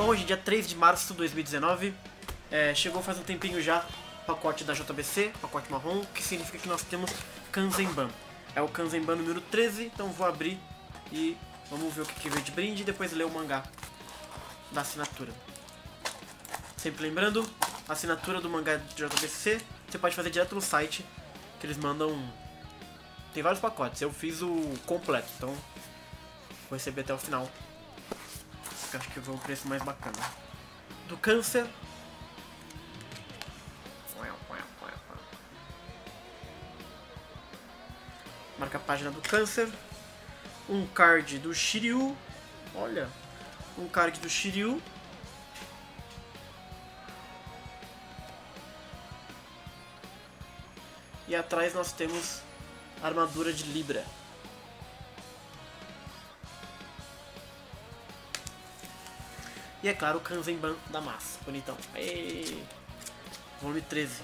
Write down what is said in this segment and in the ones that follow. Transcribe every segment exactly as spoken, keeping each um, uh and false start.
Bom, hoje é dia três de março de dois mil e dezenove, é, chegou faz um tempinho já o pacote da J B C, pacote marrom, que significa que nós temos Kanzenban. É o Kanzenban número treze, então vou abrir e vamos ver o que, que veio de brinde e depois ler o mangá da assinatura. Sempre lembrando, a assinatura do mangá de J B C você pode fazer direto no site, que eles mandam... Tem vários pacotes, eu fiz o completo, então vou receber até o final. Eu acho que foi o preço mais bacana. Do Câncer. Marca a página do Câncer. Um card do Shiryu. Olha, um card do Shiryu. E atrás nós temos a armadura de Libra. E é claro o Kanzenban da massa, bonitão. Ei. Volume treze.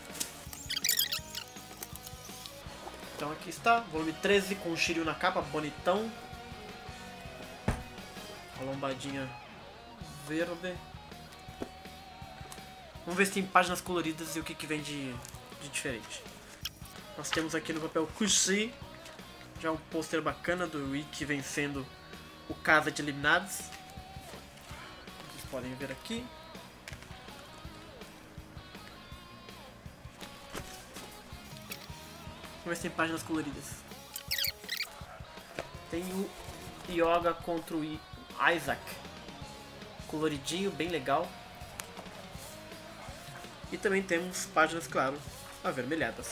Então aqui está, volume treze com o Shiryu na capa, bonitão. A lombadinha verde. Vamos ver se tem páginas coloridas e o que, que vem de, de diferente. Nós temos aqui no papel Kushi, já um pôster bacana do Ikki vencendo o Casa de Eliminados. Vocês podem ver aqui. Vamos ver se tem páginas coloridas. Tem o Yoga contra o Isaac. Coloridinho, bem legal. E também temos páginas, claro, avermelhadas.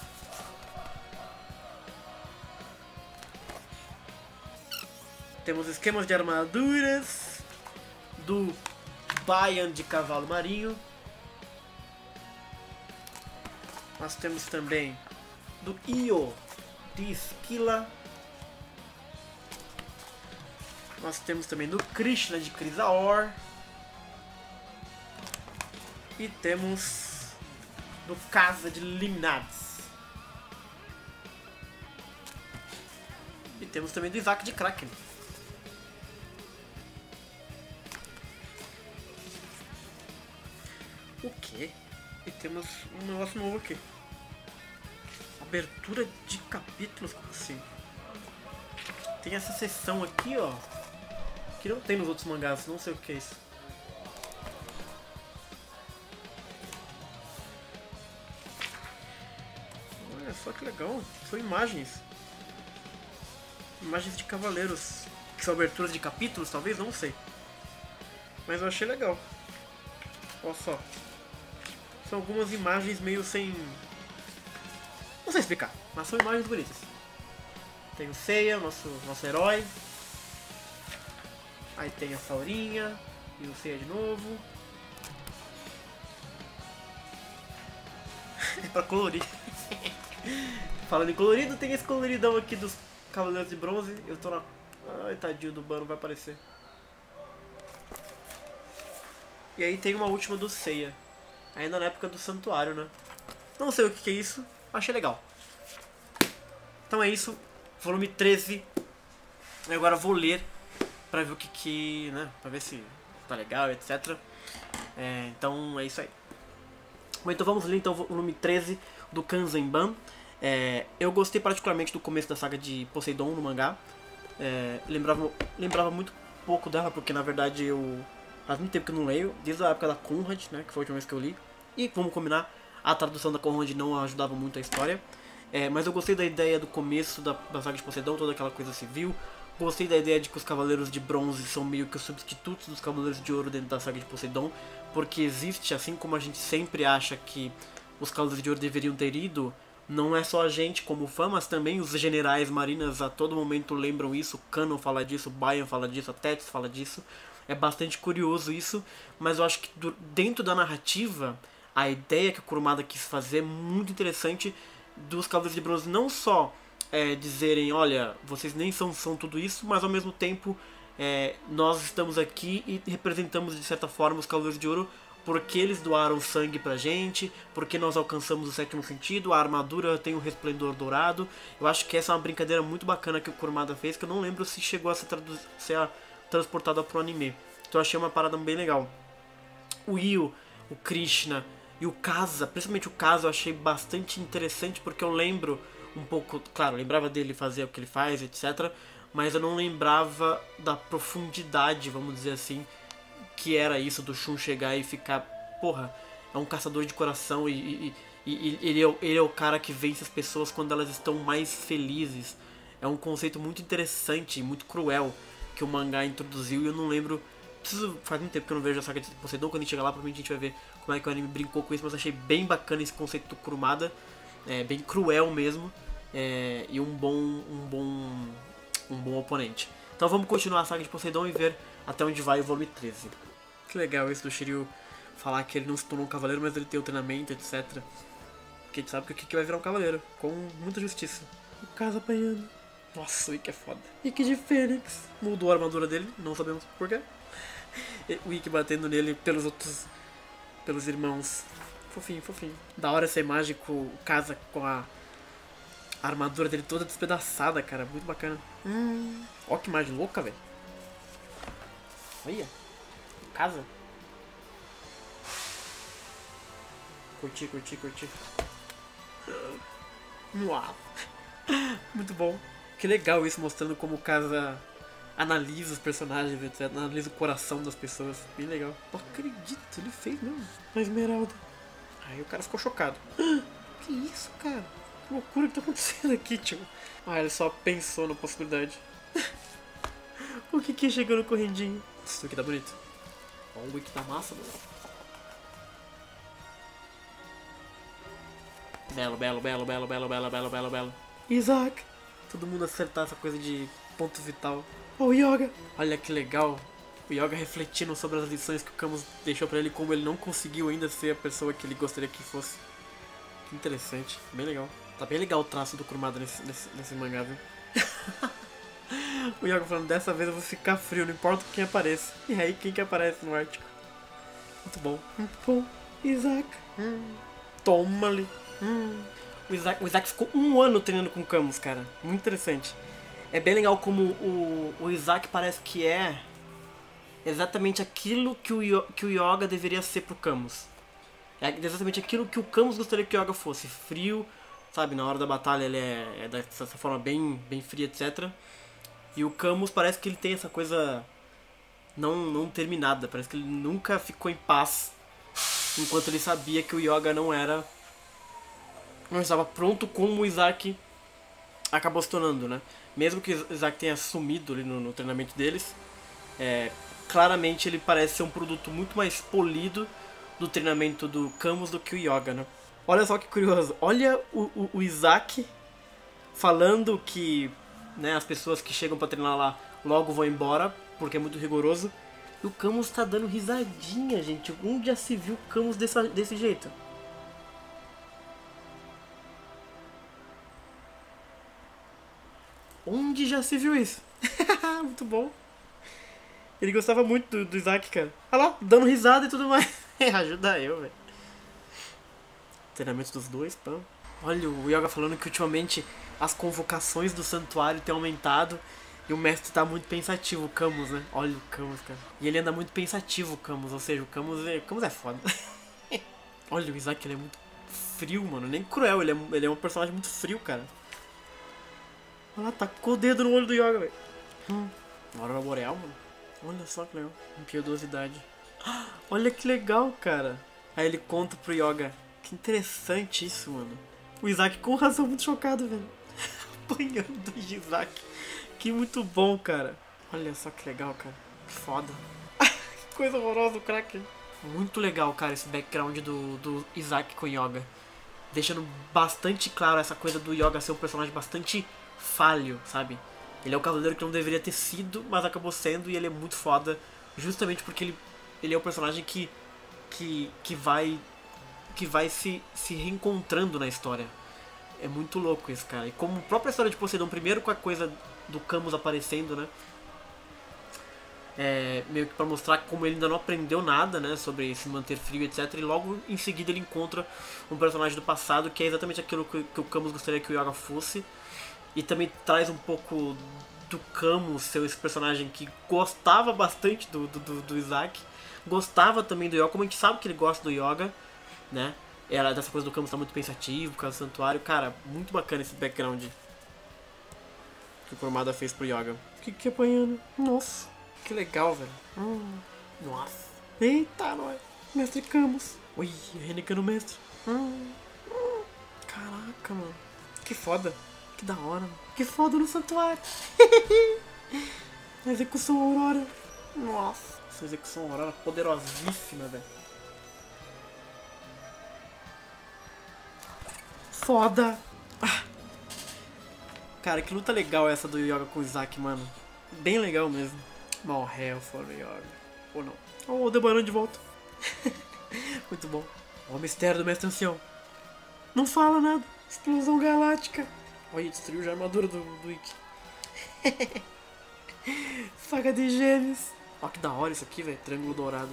Temos esquemas de armaduras do Bayan de Cavalo Marinho. Nós temos também do Io de Esquila. Nós temos também do Krishna de Chrysaor. E temos do Casa de Eliminados. E temos também do Isaac de Kraken. O que? E temos um negócio novo aqui. Abertura de capítulos, como assim? Tem essa seção aqui, ó, que não tem nos outros mangás, não sei o que é isso. Olha só que legal, são imagens. Imagens de cavaleiros, que são aberturas de capítulos, talvez, não sei. Mas eu achei legal. Olha só. São algumas imagens meio sem... Não sei explicar, mas são imagens bonitas. Tem o Seiya, nosso, nosso herói. Aí tem a Saurinha e o Seiya de novo. É pra colorir. Falando em colorido, tem esse coloridão aqui dos Cavaleiros de Bronze. Eu tô na... Ai, tadinho do Bano, vai aparecer. E aí tem uma última do Seiya. Ainda na época do Santuário, né? Não sei o que é isso, achei legal. Então é isso, volume treze. E agora vou ler pra ver o que que... né? Pra ver se tá legal, etcétera. É, então é isso aí. Bom, então vamos ler então o volume treze do Kanzenban. É, eu gostei particularmente do começo da saga de Poseidon no mangá. É, lembrava, lembrava muito pouco dela, porque na verdade eu... Faz muito tempo que eu não leio, desde a época da Conrad, né, que foi a última vez que eu li. E vamos combinar, a tradução da Conrad não ajudava muito a história. É, mas eu gostei da ideia do começo da, da saga de Poseidon, toda aquela coisa civil. Gostei da ideia de que os Cavaleiros de Bronze são meio que os substitutos dos Cavaleiros de Ouro dentro da saga de Poseidon. Porque existe, assim como a gente sempre acha que os Cavaleiros de Ouro deveriam ter ido, não é só a gente como fã, mas também os generais marinas a todo momento lembram isso. O Kanon fala disso, o Bayan fala disso, a Tethys fala disso. É bastante curioso isso, mas eu acho que dentro da narrativa, a ideia que o Kurumada quis fazer é muito interessante dos Cavaleiros de Bronze não só é, dizerem, olha, vocês nem são, são tudo isso, mas ao mesmo tempo é, nós estamos aqui e representamos de certa forma os Cavaleiros de Ouro porque eles doaram sangue pra gente, porque nós alcançamos o sétimo sentido, a armadura tem um resplendor dourado. Eu acho que essa é uma brincadeira muito bacana que o Kurumada fez, que eu não lembro se chegou a ser, ser transportada pro anime. Então eu achei uma parada bem legal. O Io, o Krishna e o Kasa, principalmente o Kasa, eu achei bastante interessante porque eu lembro um pouco, claro, eu lembrava dele fazer o que ele faz, etcétera. Mas eu não lembrava da profundidade, vamos dizer assim, que era isso do Shun chegar e ficar, porra, é um caçador de coração e, e, e, e ele, é, ele é o cara que vence as pessoas quando elas estão mais felizes. É um conceito muito interessante e muito cruel que o mangá introduziu e eu não lembro. Preciso, faz muito tempo que eu não vejo a saga de Poseidon. Quando a gente chegar lá, provavelmente a gente vai ver como é que o anime brincou com isso, mas eu achei bem bacana esse conceito do Kurumada, é, bem cruel mesmo, é, e um bom, um bom, um bom oponente. Então vamos continuar a saga de Poseidon e ver até onde vai o volume treze. Que legal isso do Shiryu falar que ele não se tornou um cavaleiro, mas ele tem o treinamento, etcétera. Porque a gente sabe que o Ikki vai virar um cavaleiro, com muita justiça. O Kasa apanhando. Nossa, o Ikki é foda. Ikki de Fênix. Mudou a armadura dele, não sabemos porquê. O Ikki batendo nele pelos outros, pelos irmãos. Fofinho, fofinho. Da hora essa imagem com o Kasa com a armadura dele toda despedaçada, cara. Muito bacana. Hum. Ó que imagem louca, velho. Olha. Casa. Curti, curti, curti. Uau. Muito bom. Que legal isso, mostrando como o Kasa analisa os personagens, etcétera. Analisa o coração das pessoas. Bem legal. Não acredito, ele fez mesmo. A Esmeralda. Aí o cara ficou chocado. Que isso, cara? Que loucura que tá acontecendo aqui, tio. Ah, ele só pensou na possibilidade. O que que chegou no correndinho? Isso aqui tá bonito. Ó, o wiki tá massa, mano. Belo, belo, belo, belo, belo, belo, belo, belo, belo. Isaac. Todo mundo acertar essa coisa de ponto vital. Ó, o Yoga. Olha que legal. O Yoga refletindo sobre as lições que o Camus deixou pra ele, como ele não conseguiu ainda ser a pessoa que ele gostaria que fosse. Que interessante. Bem legal. Tá bem legal o traço do Kurumada nesse, nesse, nesse mangá, viu? O Yoga falando, dessa vez eu vou ficar frio, não importa quem apareça. E aí, quem que aparece no Ártico? Muito bom. Muito bom. Isaac. Hum. Toma-lhe. Hum. O, Isaac, o Isaac ficou um ano treinando com o Camus, cara. Muito interessante. É bem legal como o, o Isaac parece que é exatamente aquilo que o, que o Yoga deveria ser pro Camus. É exatamente aquilo que o Camus gostaria que o Yoga fosse. Frio, sabe? Na hora da batalha ele é, é dessa forma bem, bem fria, etcétera. E o Camus parece que ele tem essa coisa não, não terminada. Parece que ele nunca ficou em paz enquanto ele sabia que o Yoga não era... não estava pronto como o Isaac acabou se tornando, né? Mesmo que o Isaac tenha sumido ali no, no treinamento deles, é, claramente ele parece ser um produto muito mais polido do treinamento do Camus do que o Yoga, né? Olha só que curioso. Olha o, o, o Isaac falando que, né, as pessoas que chegam pra treinar lá logo vão embora, porque é muito rigoroso. E o Camus tá dando risadinha, gente. Onde já se viu o Camus desse, desse jeito? Onde já se viu isso? Muito bom. Ele gostava muito do, do Isaac, cara. Olha lá, dando risada e tudo mais. Ajuda eu, velho. Treinamento dos dois, pã. Olha o Yoga falando que ultimamente as convocações do santuário têm aumentado e o mestre tá muito pensativo, o Camus, né? Olha o Camus, cara. E ele anda muito pensativo, o Camus, ou seja, o Camus é, o Camus é foda. Olha o Isaac, ele é muito frio, mano. Nem cruel, ele é, ele é um personagem muito frio, cara. Olha lá, tacou o dedo no olho do Yoga, velho. Hum. Aurora Boreal, mano. Olha só que legal. Impiedosidade. Olha que legal, cara. Aí ele conta pro Yoga. Que interessante isso, mano. O Isaac com razão muito chocado, velho. Apanhando o Isaac. Que muito bom, cara. Olha só que legal, cara. Que foda. Que coisa horrorosa o Kraken. Muito legal, cara, esse background do, do Isaac com Yoga. Deixando bastante claro essa coisa do Yoga ser um personagem bastante falho, sabe? Ele é o cavaleiro que não deveria ter sido, mas acabou sendo, e ele é muito foda. Justamente porque ele, ele é o personagem que, que, que vai... que vai se, se reencontrando na história. É muito louco isso, cara. E como a própria história de Poseidon, primeiro com a coisa do Camus aparecendo, né? É, meio que pra mostrar como ele ainda não aprendeu nada, né? Sobre se manter frio, etcétera. E logo em seguida ele encontra um personagem do passado que é exatamente aquilo que, que o Camus gostaria que o Yoga fosse. E também traz um pouco do Camus ser esse personagem que gostava bastante do, do, do, do Isaac, gostava também do Yoga, como a gente sabe que ele gosta do Yoga, né? Era dessa coisa do Camus tá muito pensativo, por causa do santuário. Cara, muito bacana esse background que o Kurumada fez pro Yoga. Que que apanhando? Nossa, que legal, velho. Hum, nossa. Eita, nós. Mestre Camus. Ui, renegando o mestre. Hum, hum, caraca, mano. Que foda. Que da hora, mano. Que foda no santuário. Execução Aurora. Nossa, essa execução Aurora poderosíssima, velho. Foda. Ah. Cara, que luta legal essa do Yoga com o Isaac, mano. Bem legal mesmo. Mal hell for Yoga. Ou não. Oh, o Debaran de volta. Muito bom. Ó, o mistério do mestre ancião. Não fala nada. Explosão galáctica. Olha, destruiu já a armadura do, do Ikki. Saga de gêmeos. Ó, que da hora isso aqui, velho. Triângulo dourado.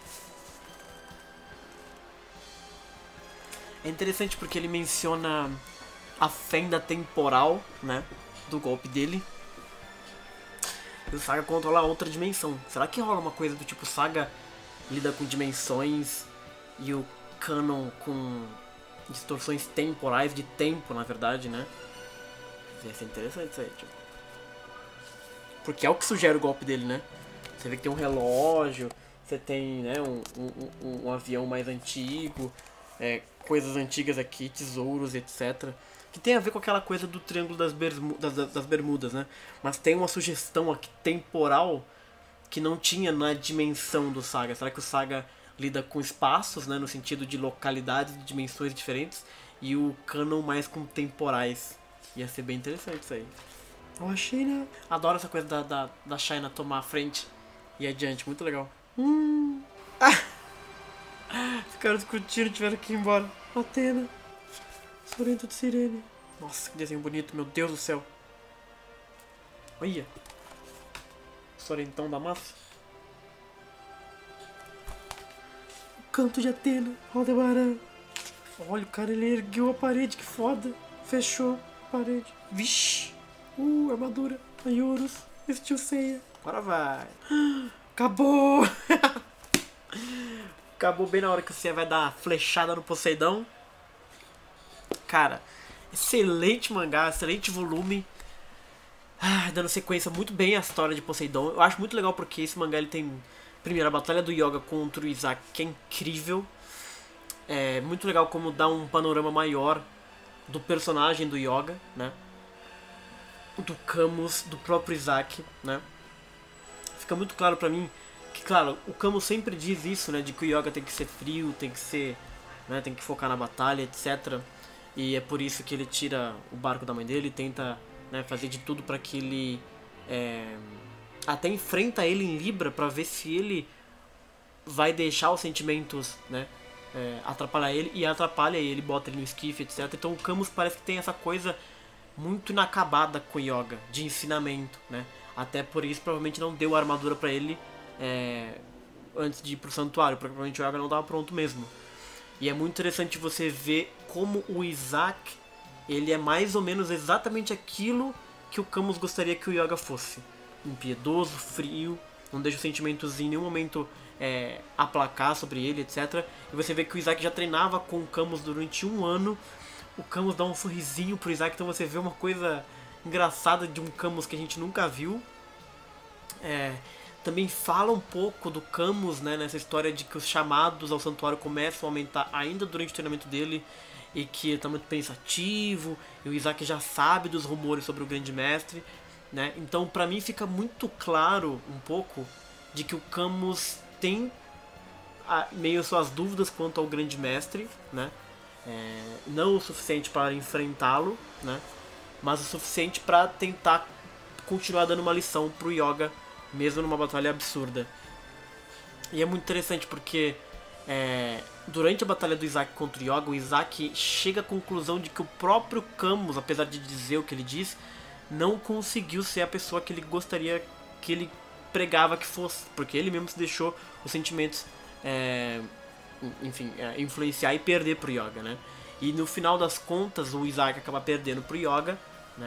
É interessante porque ele menciona a fenda temporal, né, do golpe dele. E o Saga controla outra dimensão. Será que rola uma coisa do tipo Saga lida com dimensões e o Canon com distorções temporais, de tempo, na verdade, né? Vai ser interessante isso aí, tipo. Porque é o que sugere o golpe dele, né? Você vê que tem um relógio, você tem, né, um, um, um, um avião mais antigo, é, coisas antigas aqui, tesouros, etcétera. Que tem a ver com aquela coisa do Triângulo das, Bermu das, das Bermudas, né? Mas tem uma sugestão aqui temporal que não tinha na dimensão do Saga. Será que o Saga lida com espaços, né, no sentido de localidades, de dimensões diferentes, e o Canon mais com temporais? Ia ser bem interessante isso aí. Ó, a China. Adoro essa coisa da, da, da China tomar a frente e adiante, muito legal. Hum. Ah. Ficaram discutindo e tiveram que ir embora. Atena. Sorrento de Sirene. Nossa, que desenho bonito, meu Deus do céu. Olha. Sorrentão da massa. O canto de Atena. Aldebaran. Olha, o cara, ele ergueu a parede, que foda. Fechou a parede. Vixe. Uh, armadura. Ayurus. Vestiu ceia. Agora vai. Acabou. Acabou bem na hora que você vai dar uma flechada no Poseidon. Cara, excelente mangá, excelente volume. Ah, dando sequência muito bem à história de Poseidon. Eu acho muito legal porque esse mangá ele tem, primeiro, a batalha do Yoga contra o Isaac, que é incrível. É muito legal como dá um panorama maior do personagem do Yoga, né? Do Camus, do próprio Isaac, né? Fica muito claro pra mim que, claro, o Camus sempre diz isso, né? De que o Yoga tem que ser frio, tem que ser, né, tem que focar na batalha, etcétera. E é por isso que ele tira o barco da mãe dele e tenta, né, fazer de tudo pra que ele é, até enfrenta ele em Libra pra ver se ele vai deixar os sentimentos, né, é, atrapalhar ele, e atrapalha ele, bota ele no esquife, etcétera. Então o Camus parece que tem essa coisa muito inacabada com o Yoga, de ensinamento, né? Até por isso provavelmente não deu a armadura pra ele é, antes de ir pro santuário, porque provavelmente o Yoga não estava pronto mesmo. E é muito interessante você ver como o Isaac, ele é mais ou menos exatamente aquilo que o Camus gostaria que o Yoga fosse. Impiedoso, frio, não deixa os sentimentos em nenhum momento é, aplacar sobre ele, etcétera. E você vê que o Isaac já treinava com o Camus durante um ano. O Camus dá um sorrisinho pro Isaac, então você vê uma coisa engraçada de um Camus que a gente nunca viu. É, também fala um pouco do Camus, né, nessa história de que os chamados ao santuário começam a aumentar ainda durante o treinamento dele, e que ele está muito pensativo, e o Isaac já sabe dos rumores sobre o Grande Mestre, né? Então pra mim fica muito claro um pouco de que o Camus tem a, meio suas dúvidas quanto ao Grande Mestre, né? É, não o suficiente para enfrentá-lo, né? Mas o suficiente para tentar continuar dando uma lição pro Yoga, mesmo numa batalha absurda. E é muito interessante porque é, durante a batalha do Isaac contra o Yoga, o Isaac chega à conclusão de que o próprio Camus, apesar de dizer o que ele diz, não conseguiu ser a pessoa que ele gostaria que ele pregava que fosse, porque ele mesmo se deixou os sentimentos é, enfim, é, influenciar e perder pro Yoga, né? E no final das contas o Isaac acaba perdendo pro Yoga, né?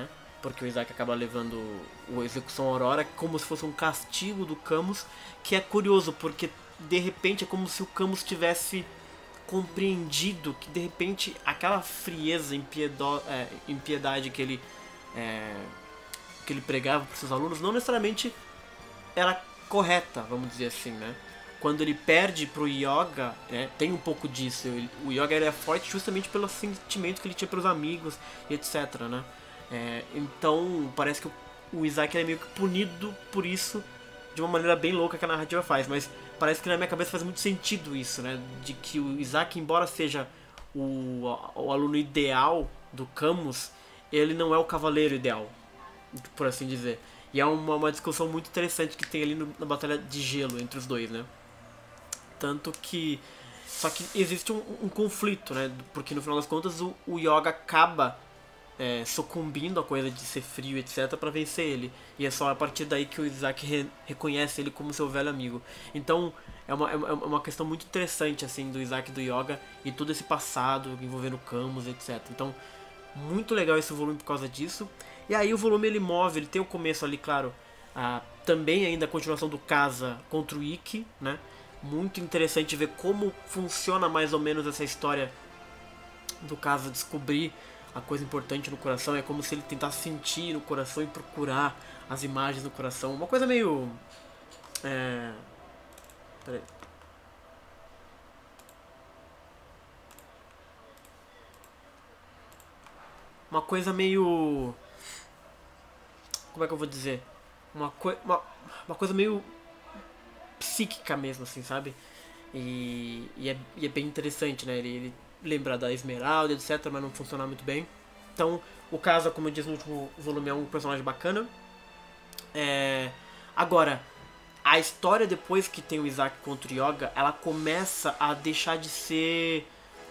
porque o Isaac acaba levando a execução Aurora como se fosse um castigo do Camus, que é curioso, porque de repente é como se o Camus tivesse compreendido que de repente aquela frieza, impiedo, é, impiedade que ele, é, que ele pregava para seus alunos não necessariamente era correta, vamos dizer assim, né? Quando ele perde pro Yoga, né, tem um pouco disso. O Yoga ele é forte justamente pelo sentimento que ele tinha pelos amigos e etc, né? É, então parece que o Isaac é meio que punido por isso de uma maneira bem louca que a narrativa faz, mas parece que na minha cabeça faz muito sentido isso, né? De que o Isaac, embora seja o, o aluno ideal do Camus, ele não é o cavaleiro ideal, por assim dizer. E é uma, uma discussão muito interessante que tem ali no, na Batalha de Gelo entre os dois, né? Tanto que... Só que existe um, um conflito, né? Porque no final das contas o, o Yoga acaba é, sucumbindo à coisa de ser frio, etc, para vencer ele. E é só a partir daí que o Isaac re, reconhece ele como seu velho amigo. Então é uma, é uma questão muito interessante assim do Isaac e do Yoga e todo esse passado envolvendo Camus, etc. Então muito legal esse volume por causa disso. E aí o volume ele move, ele tem o começo ali, claro, a, também ainda a continuação do Casa contra o Ikki, né? Muito interessante ver como funciona mais ou menos essa história do Casa descobrir a coisa importante no coração. É como se ele tentasse sentir no coração e procurar as imagens no coração. Uma coisa meio... É... Peraí. Uma coisa meio... Como é que eu vou dizer? Uma, coi uma, uma coisa meio psíquica mesmo, assim, sabe? E, e, é, e é bem interessante, né? Ele, ele lembra da Esmeralda, etc, mas não funciona muito bem. Então, o Casa, como eu disse no último volume, é um personagem bacana. É... Agora, a história depois que tem o Isaac contra o Yoga, ela começa a deixar de ser...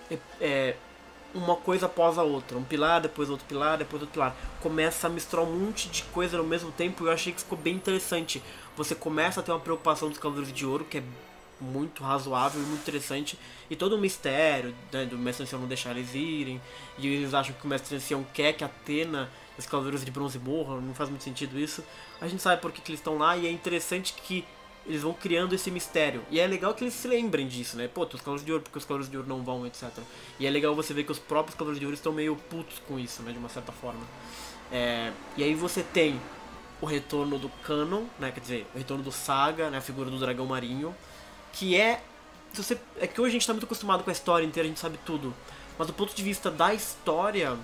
É, uma coisa após a outra, um pilar, depois outro pilar, depois outro pilar. Começa a misturar um monte de coisa ao mesmo tempo e eu achei que ficou bem interessante. Você começa a ter uma preocupação dos Cavaleiros de Ouro, que é muito razoável e muito interessante, e todo o mistério, né, do Mestre Ancião não deixar eles irem, e eles acham que o Mestre Ancião quer que Atena e os Cavaleiros de Bronze morram, não faz muito sentido isso. A gente sabe por que, que eles estão lá e é interessante que eles vão criando esse mistério. E é legal que eles se lembrem disso, né? Pô, tem os Cavaleiros de Ouro, porque os Cavaleiros de Ouro não vão, et cetera. E é legal você ver que os próprios Cavaleiros de Ouro estão meio putos com isso, né? De uma certa forma. É... E aí você tem o retorno do Canon, né? Quer dizer, o retorno do Saga, né? A figura do Dragão Marinho. Que é... Se você... É que hoje a gente tá muito acostumado com a história inteira, a gente sabe tudo. Mas do ponto de vista da história,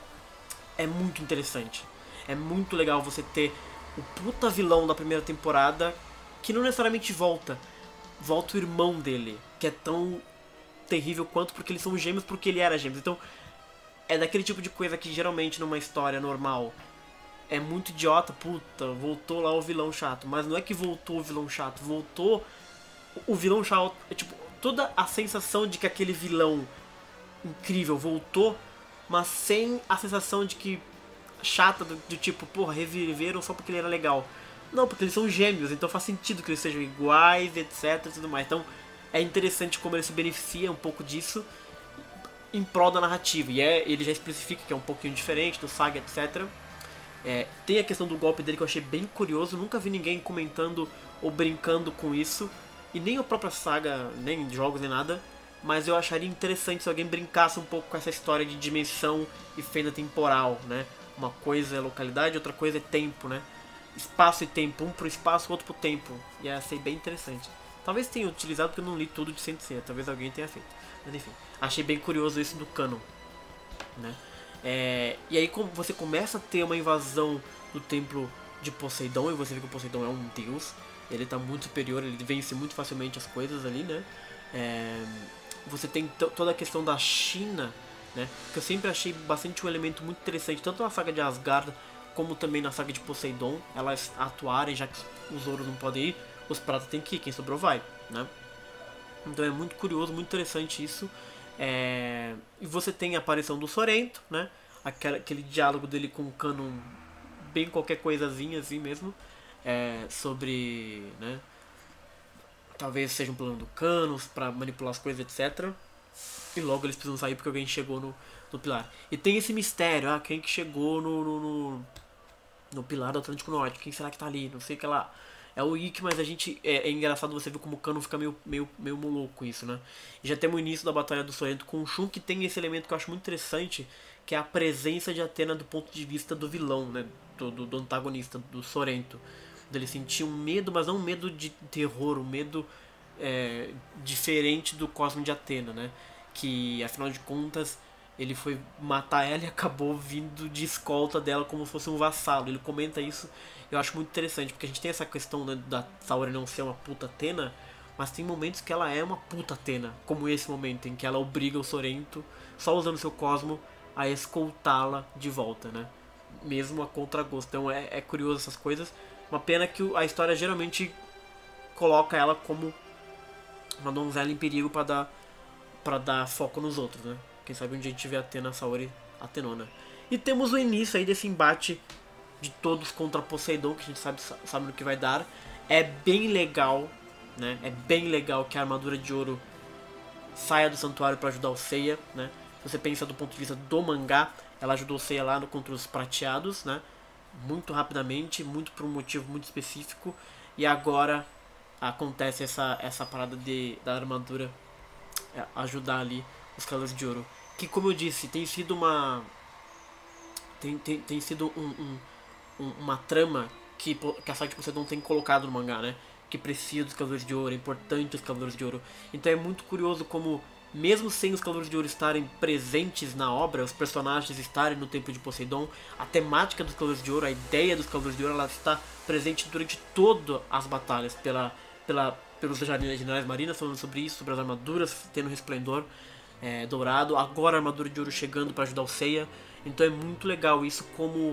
é muito interessante. É muito legal você ter o puta vilão da primeira temporada, que não necessariamente volta. Volta o irmão dele, que é tão terrível quanto, porque eles são gêmeos, porque ele era gêmeos. Então, é daquele tipo de coisa que geralmente numa história normal é muito idiota. Puta, voltou lá o vilão chato. Mas não é que voltou o vilão chato, voltou o vilão chato. É tipo, toda a sensação de que aquele vilão incrível voltou, mas sem a sensação de que chata, do, do tipo, porra, reviveram só porque ele era legal. Não, porque eles são gêmeos, então faz sentido que eles sejam iguais, etc e tudo mais. Então é interessante como ele se beneficia um pouco disso em prol da narrativa. E é, ele já especifica que é um pouquinho diferente do Saga, et cetera. É, tem a questão do golpe dele que eu achei bem curioso. Nunca vi ninguém comentando ou brincando com isso. E nem a própria Saga, nem jogos, nem nada. Mas eu acharia interessante se alguém brincasse um pouco com essa história de dimensão e fenda temporal, né? Uma coisa é localidade, outra coisa é tempo, né? Espaço e tempo, um pro espaço, outro pro tempo. E ia ser bem interessante. Talvez tenha utilizado porque eu não li tudo de Saint Seiya, talvez alguém tenha feito. Mas enfim, achei bem curioso isso do canon, né? É, e aí você começa a ter uma invasão do templo de Poseidon, e você vê que o Poseidon é um deus. Ele tá muito superior, ele vence muito facilmente as coisas ali, né? É, você tem toda a questão da China, né? Que eu sempre achei bastante um elemento muito interessante, tanto na saga de Asgard como também na saga de Poseidon, elas atuarem, já que os ouros não podem ir, os pratas tem que ir, quem sobrou vai, né? Então é muito curioso, muito interessante isso. É... E você tem a aparição do Sorrento, né? Aquele, aquele diálogo dele com o Canon, bem qualquer coisazinha assim mesmo, é... sobre, né? Talvez seja um plano do Canon para manipular as coisas, et cetera. E logo eles precisam sair porque alguém chegou no, no pilar. E tem esse mistério, ah, quem que chegou no, no, no no pilar do Atlântico Norte. Quem será que tá ali? Não sei o que lá. É o Ikki, mas a gente... É, é engraçado você ver como o Cano fica meio, meio, meio louco com isso, né? E já temos o início da Batalha do Sorrento com o Shun, que tem esse elemento que eu acho muito interessante, que é a presença de Athena do ponto de vista do vilão, né? Do, do, do antagonista, do Sorrento. Dele sentir um medo, mas não um medo de terror, um medo é, diferente do Cosmo de Athena, né? Que, afinal de contas, ele foi matar ela e acabou vindo de escolta dela como se fosse um vassalo. Ele comenta isso, eu acho muito interessante, porque a gente tem essa questão, né, da Saori não ser uma puta Athena, mas tem momentos que ela é uma puta Athena, como esse momento em que ela obriga o Sorrento, só usando seu Cosmo, a escoltá-la de volta, né? Mesmo a contragosto. Então é, é curioso essas coisas. Uma pena que a história geralmente coloca ela como uma donzela em perigo para dar, pra dar foco nos outros, né? Quem sabe um dia a gente vê a Athena, a Saori, a Atenona. E temos o início aí desse embate de todos contra Poseidon, que a gente sabe, sabe no que vai dar. É bem legal, né? É bem legal que a armadura de ouro saia do santuário para ajudar o Seiya, né? Se você pensa do ponto de vista do mangá, ela ajudou o Seiya lá no, contra os prateados, né? Muito rapidamente, muito por um motivo muito específico. E agora acontece essa, essa parada de, da armadura é, ajudar ali os Cavaleiros de Ouro. Que, como eu disse, tem sido uma... Tem, tem, tem sido um, um, um, uma trama que, que a saga de Poseidon tem colocado no mangá, né? Que precisa dos Cavaleiros de Ouro, é importante os Cavaleiros de Ouro. Então é muito curioso como, mesmo sem os Cavaleiros de Ouro estarem presentes na obra, os personagens estarem no Templo de Poseidon, a temática dos Cavaleiros de Ouro, a ideia dos Cavaleiros de Ouro, ela está presente durante todas as batalhas, pela, pela, pelos Generais Marinas falando sobre isso, sobre as armaduras tendo resplendor é, dourado, agora a armadura de ouro chegando para ajudar o Seiya. Então é muito legal isso, como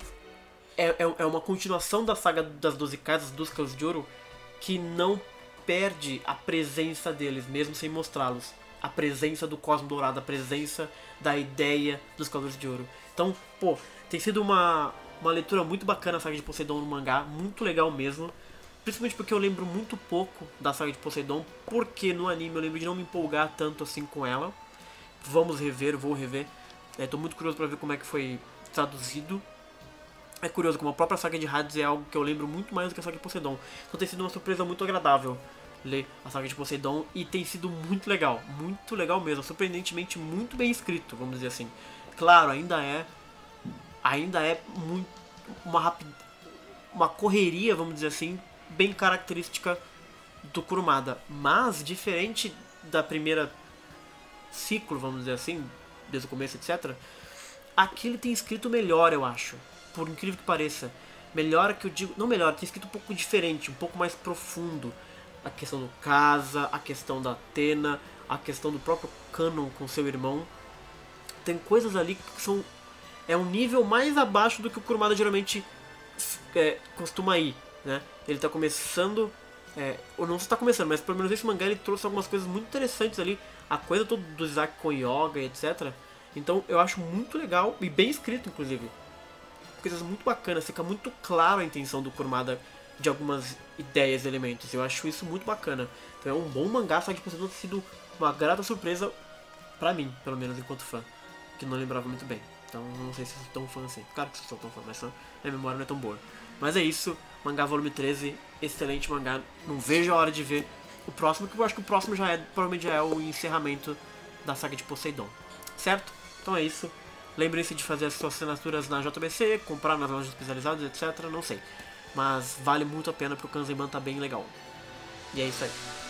é, é, é uma continuação da saga das doze casas, dos Cavaleiros de Ouro, que não perde a presença deles, mesmo sem mostrá-los. A presença do Cosmo Dourado, a presença da ideia dos Cavaleiros de Ouro. Então, pô, tem sido uma, uma leitura muito bacana a saga de Poseidon no mangá, muito legal mesmo. Principalmente porque eu lembro muito pouco da saga de Poseidon, porque no anime eu lembro de não me empolgar tanto assim com ela. Vamos rever, vou rever. Estou muito curioso para ver como é que foi traduzido. É curioso como a própria saga de Hades é algo que eu lembro muito mais do que a saga de Poseidon. Então tem sido uma surpresa muito agradável ler a saga de Poseidon e tem sido muito legal, muito legal mesmo, surpreendentemente muito bem escrito, vamos dizer assim. Claro, ainda é ainda é muito uma rapid, uma correria, vamos dizer assim, bem característica do Kurumada, mas diferente da primeira ciclo, vamos dizer assim, desde o começo, etcétera. Aqui ele tem escrito melhor, eu acho, por incrível que pareça. Melhor que eu digo, não melhor, tem escrito um pouco diferente, um pouco mais profundo. A questão do Casa, a questão da Athena, a questão do próprio Canon com seu irmão. Tem coisas ali que são... É um nível mais abaixo do que o Kurumada geralmente é, costuma ir, né? Ele está começando... É, ou não está começando, mas pelo menos esse mangá ele trouxe algumas coisas muito interessantes ali. A coisa toda do Isaac com Yoga e etcétera. Então eu acho muito legal e bem escrito, inclusive. Coisas muito bacanas, fica muito claro a intenção do Kurumada de algumas ideias e elementos. Eu acho isso muito bacana. Então é um bom mangá, só que pode ter sido uma grata surpresa pra mim, pelo menos enquanto fã, que não lembrava muito bem. Então não sei se sou tão fã assim. Claro que sou tão fã, mas a minha memória não é tão boa. Mas é isso, mangá volume treze, excelente mangá. Não vejo a hora de ver o próximo, que eu acho que o próximo já é, provavelmente já é o encerramento da saga de Poseidon. Certo? Então é isso. Lembrem-se de fazer as suas assinaturas na J B C, comprar nas lojas especializadas, etcétera. Não sei. Mas vale muito a pena porque o Kanzenban tá bem legal. E é isso aí.